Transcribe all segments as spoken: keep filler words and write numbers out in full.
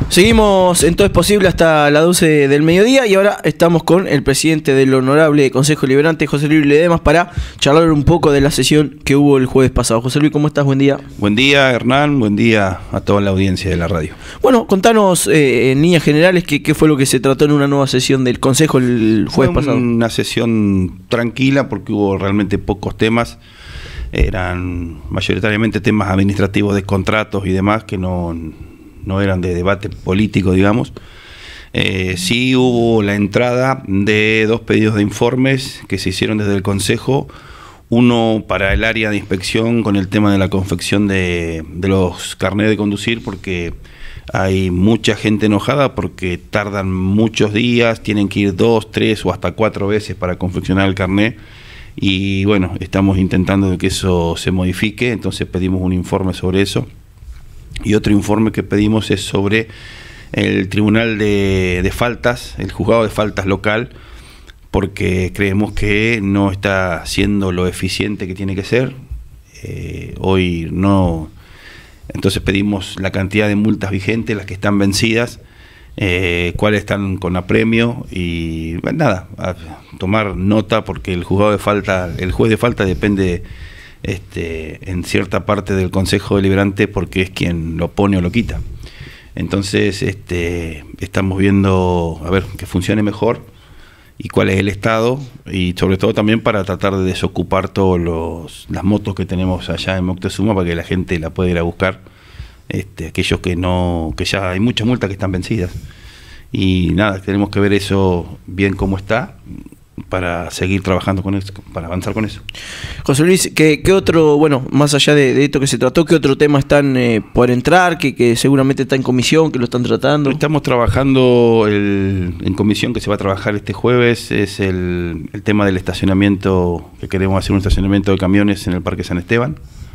Seguimos en Todo es Posible hasta las doce del mediodía y ahora estamos con el presidente del Honorable Consejo Deliberante, José Luis Ledesma, para charlar un poco de la sesión que hubo el jueves pasado. José Luis, ¿cómo estás? Buen día. Buen día, Hernán. Buen día a toda la audiencia de la radio. Bueno, contanos eh, en líneas generales qué, qué fue lo que se trató en una nueva sesión del Consejo el jueves fue pasado. Una sesión tranquila porque hubo realmente pocos temas. Eran mayoritariamente temas administrativos de contratos y demás que no... no eran de debate político, digamos. Eh, sí hubo la entrada de dos pedidos de informes que se hicieron desde el Consejo, uno para el área de inspección con el tema de la confección de, de los carnés de conducir, porque hay mucha gente enojada porque tardan muchos días, tienen que ir dos, tres o hasta cuatro veces para confeccionar el carné, y bueno, estamos intentando de que eso se modifique, entonces pedimos un informe sobre eso. Y otro informe que pedimos es sobre el Tribunal de, de Faltas, el Juzgado de Faltas local, porque creemos que no está siendo lo eficiente que tiene que ser. Eh, hoy no, entonces pedimos la cantidad de multas vigentes, las que están vencidas, eh, cuáles están con apremio y bueno, nada, a tomar nota porque el juzgado de falta, el juez de falta depende Este, en cierta parte del Consejo Deliberante porque es quien lo pone o lo quita. Entonces este, estamos viendo a ver que funcione mejor y cuál es el estado, y sobre todo también para tratar de desocupar todas las motos que tenemos allá en Moctezuma para que la gente la pueda ir a buscar, este, aquellos que no, que ya hay muchas multas que están vencidas, y nada, tenemos que ver eso bien cómo está para seguir trabajando con eso, para avanzar con eso. José Luis, ¿qué, qué otro, bueno, más allá de, de esto que se trató, qué otro tema están eh, por entrar, que, que seguramente está en comisión, que lo están tratando? Estamos trabajando el, en comisión que se va a trabajar este jueves, es el, el tema del estacionamiento, que queremos hacer un estacionamiento de camiones en el Parque San Esteban,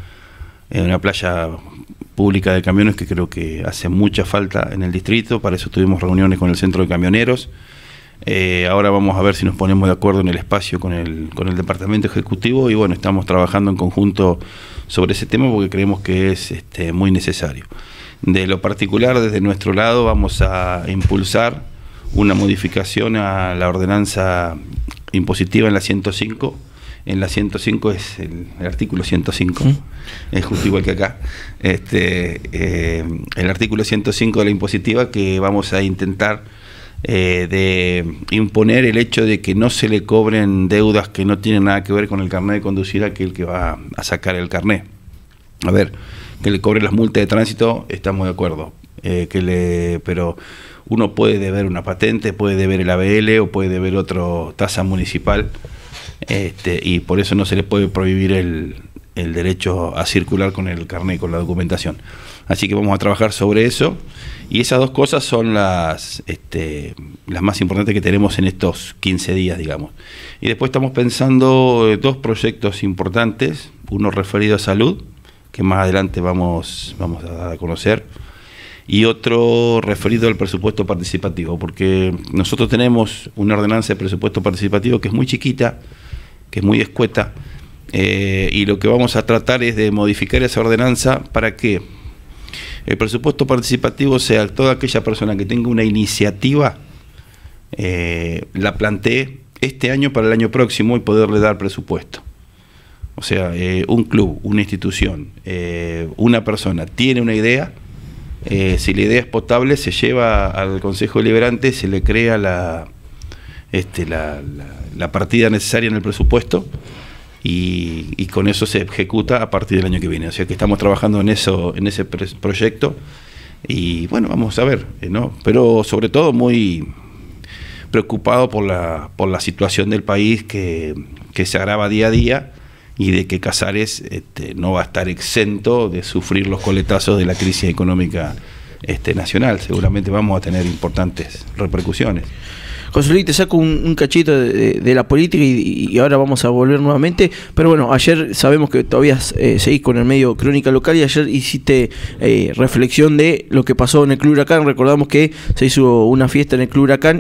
en una playa pública de camiones que creo que hace mucha falta en el distrito. Para eso tuvimos reuniones con el centro de camioneros. Eh, ahora vamos a ver si nos ponemos de acuerdo en el espacio con el, con el departamento ejecutivo, y bueno, estamos trabajando en conjunto sobre ese tema porque creemos que es este, muy necesario. De lo particular, desde nuestro lado vamos a impulsar una modificación a la ordenanza impositiva en la ciento cinco. En la ciento cinco es el, el artículo ciento cinco, ¿Mm? Es justo igual que acá. Este, eh, el artículo ciento cinco de la impositiva, que vamos a intentar Eh, de imponer el hecho de que no se le cobren deudas que no tienen nada que ver con el carnet de conducir a aquel que va a sacar el carnet. A ver, que le cobre las multas de tránsito, estamos de acuerdo, eh, que le, pero uno puede deber una patente, puede deber el A B L o puede deber otra tasa municipal, este, y por eso no se le puede prohibir el, el derecho a circular con el carnet, con la documentación. Así que vamos a trabajar sobre eso, y esas dos cosas son las, este, las más importantes que tenemos en estos quince días, digamos. Y después estamos pensando eh, dos proyectos importantes, uno referido a salud, que más adelante vamos, vamos a dar a conocer, y otro referido al presupuesto participativo, porque nosotros tenemos una ordenanza de presupuesto participativo que es muy chiquita, que es muy escueta, eh, y lo que vamos a tratar es de modificar esa ordenanza para que el presupuesto participativo sea toda aquella persona que tenga una iniciativa, eh, la plantee este año para el año próximo y poderle dar presupuesto. O sea, eh, un club, una institución, eh, una persona tiene una idea, eh, si la idea es potable, se lleva al Consejo Deliberante, se le crea la, este, la, la, la partida necesaria en el presupuesto, Y, y con eso se ejecuta a partir del año que viene. O sea que estamos trabajando en eso, en ese proyecto, y bueno, vamos a ver, ¿no? Pero sobre todo muy preocupado por la, por la situación del país que, que se agrava día a día, y de que Casares este, no va a estar exento de sufrir los coletazos de la crisis económica este, nacional. Seguramente vamos a tener importantes repercusiones. José Luis, te saco un, un cachito de, de la política y, y ahora vamos a volver nuevamente, pero bueno, ayer sabemos que todavía eh, seguís con el medio Crónica Local, y ayer hiciste eh, reflexión de lo que pasó en el Club Huracán. Recordamos que se hizo una fiesta en el Club Huracán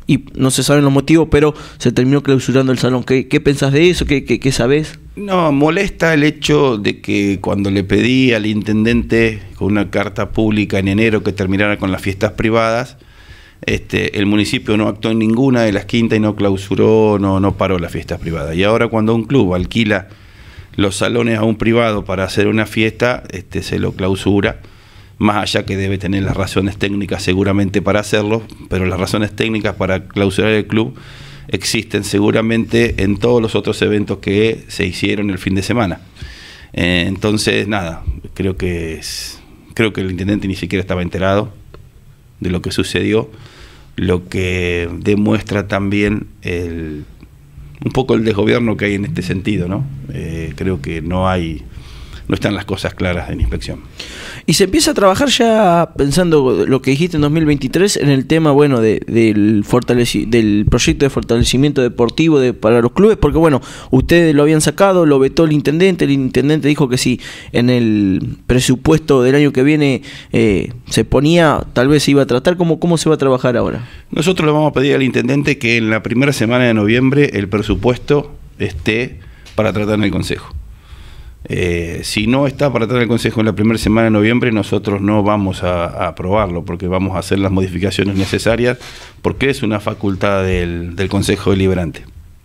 y no se saben los motivos, pero se terminó clausurando el salón. ¿Qué, qué pensás de eso? ¿Qué, qué, qué sabés? No, molesta el hecho de que cuando le pedí al intendente con una carta pública en enero que terminara con las fiestas privadas, este, el municipio no actuó en ninguna de las quintas y no clausuró, no, no paró las fiestas privadas. Y ahora cuando un club alquila los salones a un privado para hacer una fiesta, este, se lo clausura, más allá que debe tener las razones técnicas seguramente para hacerlo, pero las razones técnicas para clausurar el club existen seguramente en todos los otros eventos que se hicieron el fin de semana. Eh, entonces, nada, creo que es, creo que el intendente ni siquiera estaba enterado de lo que sucedió, lo que demuestra también el, un poco el desgobierno que hay en este sentido, ¿no? Eh, creo que no hay, no están las cosas claras en inspección. Y se empieza a trabajar ya, pensando lo que dijiste en dos mil veintitrés, en el tema, bueno, de, del fortaleci del proyecto de fortalecimiento deportivo de, para los clubes, porque bueno, ustedes lo habían sacado, lo vetó el intendente, el intendente dijo que si en el presupuesto del año que viene eh, se ponía, tal vez se iba a tratar. ¿Cómo, cómo se va a trabajar ahora? Nosotros le vamos a pedir al intendente que en la primera semana de noviembre el presupuesto esté para tratar en el Consejo. Eh, si no está para tratar el Consejo en la primera semana de noviembre, nosotros no vamos a, a aprobarlo, porque vamos a hacer las modificaciones necesarias, porque es una facultad del, del Consejo Deliberante.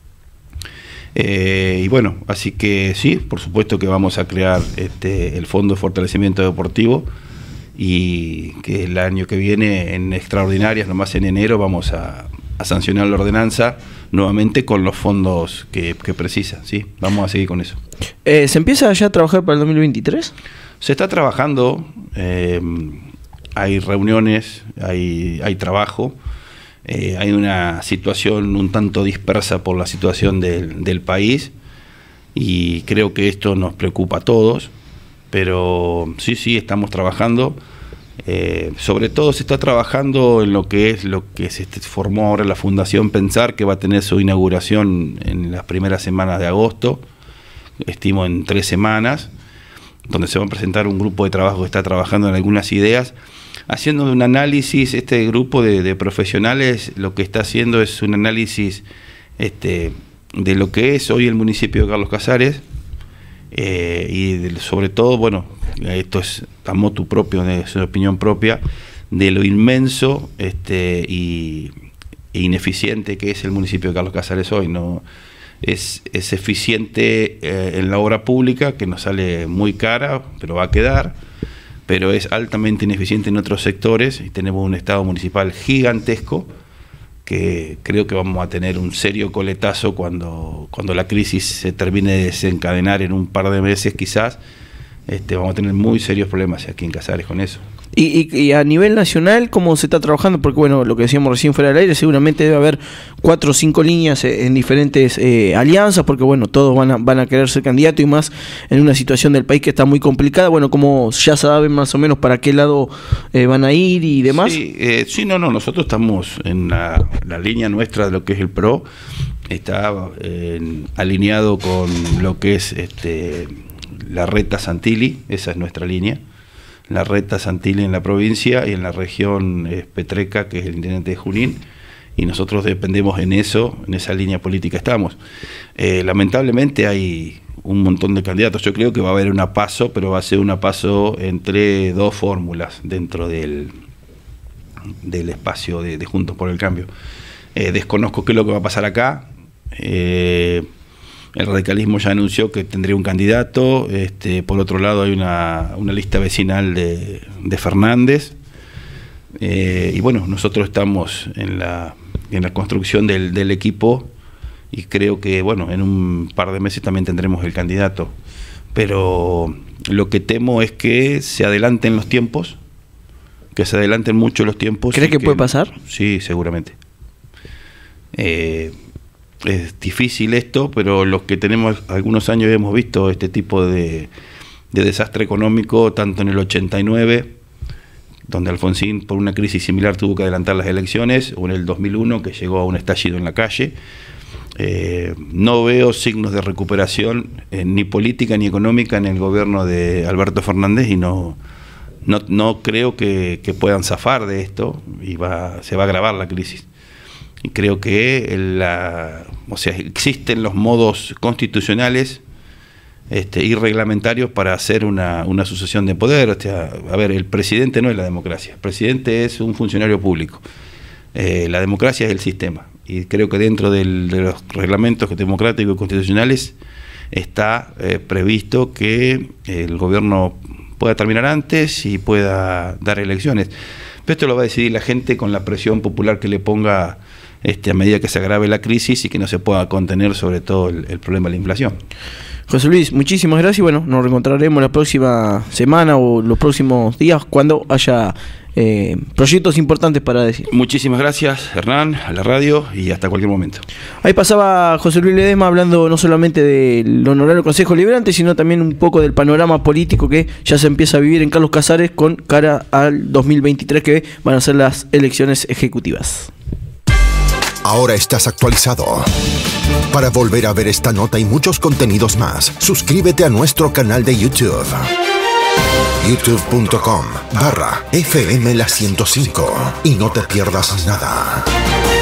Eh, y bueno, así que sí, por supuesto que vamos a crear este, el Fondo de Fortalecimiento Deportivo, y que el año que viene, en extraordinarias, nomás en enero, vamos a, a sancionar la ordenanza nuevamente con los fondos que, que precisa, ¿sí? Vamos a seguir con eso. Eh, ¿Se empieza ya a trabajar para el dos mil veintitrés? Se está trabajando, eh, hay reuniones, hay, hay trabajo, eh, hay una situación un tanto dispersa por la situación del, del país, y creo que esto nos preocupa a todos, pero sí, sí, estamos trabajando. Eh, sobre todo se está trabajando en lo que es lo que se formó ahora la Fundación Pensar, que va a tener su inauguración en las primeras semanas de agosto, estimo en tres semanas, donde se va a presentar un grupo de trabajo que está trabajando en algunas ideas, haciendo un análisis. Este grupo de, de profesionales lo que está haciendo es un análisis este, de lo que es hoy el municipio de Carlos Casares, eh, y de, sobre todo, bueno, esto es a motu propio, es una opinión propia, de lo inmenso este, y, e ineficiente que es el municipio de Carlos Casares hoy. No es, es eficiente eh, en la obra pública, que nos sale muy cara, pero va a quedar, pero es altamente ineficiente en otros sectores, y tenemos un estado municipal gigantesco, que creo que vamos a tener un serio coletazo cuando, cuando la crisis se termine de desencadenar en un par de meses quizás. Este, vamos a tener muy serios problemas aquí en Casares con eso. Y, y, y a nivel nacional, ¿cómo se está trabajando? Porque bueno, lo que decíamos recién fuera del aire, seguramente debe haber cuatro o cinco líneas en diferentes eh, alianzas, porque bueno, todos van a, van a querer ser candidatos, y más en una situación del país que está muy complicada. Bueno, como ya saben más o menos para qué lado eh, van a ir y demás. Sí, eh, sí, no, no, nosotros estamos en la, la línea nuestra de lo que es el P R O, está eh, alineado con lo que es este la Reta Santilli, esa es nuestra línea, la Reta Santilli en la provincia, y en la región es Petreca, que es el intendente de Junín, y nosotros dependemos en eso, en esa línea política estamos. Eh, lamentablemente hay un montón de candidatos, yo creo que va a haber una paso, pero va a ser una paso entre dos fórmulas dentro del, del espacio de, de Juntos por el Cambio. Eh, desconozco qué es lo que va a pasar acá. eh, El radicalismo ya anunció que tendría un candidato. Este, por otro lado hay una, una lista vecinal de, de Fernández. Eh, y bueno, nosotros estamos en la, en la construcción del, del equipo, y creo que bueno, en un par de meses también tendremos el candidato. Pero lo que temo es que se adelanten los tiempos, que se adelanten mucho los tiempos. ¿Crees que, que puede pasar? Sí, seguramente. Eh, Es difícil esto, pero los que tenemos algunos años hemos visto este tipo de, de desastre económico, tanto en el ochenta y nueve, donde Alfonsín por una crisis similar tuvo que adelantar las elecciones, o en el dos mil uno, que llegó a un estallido en la calle. Eh, no veo signos de recuperación eh, ni política ni económica en el gobierno de Alberto Fernández, y no, no, no creo que, que puedan zafar de esto, y va, se va a agravar la crisis. y creo que la, o sea, existen los modos constitucionales este, y reglamentarios para hacer una, una sucesión de poder. O sea, a ver, el presidente no es la democracia, el presidente es un funcionario público. Eh, la democracia es el sistema, y creo que dentro del, de los reglamentos democráticos y constitucionales está eh, previsto que el gobierno pueda terminar antes y pueda dar elecciones. Pero esto lo va a decidir la gente con la presión popular que le ponga este, a medida que se agrave la crisis y que no se pueda contener sobre todo el, el problema de la inflación. José Luis, muchísimas gracias y bueno, nos reencontraremos la próxima semana o los próximos días cuando haya eh, proyectos importantes para decir. Muchísimas gracias, Hernán, a la radio y hasta cualquier momento. Ahí pasaba José Luis Ledesma hablando no solamente del Honorable Consejo Liberante, sino también un poco del panorama político que ya se empieza a vivir en Carlos Casares con cara al dos mil veintitrés, que van a ser las elecciones ejecutivas. Ahora estás actualizado. Para volver a ver esta nota y muchos contenidos más, suscríbete a nuestro canal de YouTube. youtube punto com barra F M La ciento cinco y no te pierdas nada.